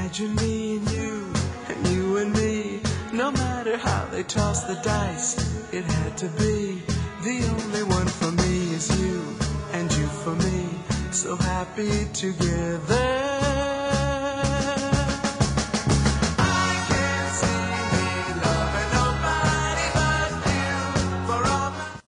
Imagine me and you and me. No matter how they toss the dice, it had to be. The only one for me is you, and you for me. So happy together.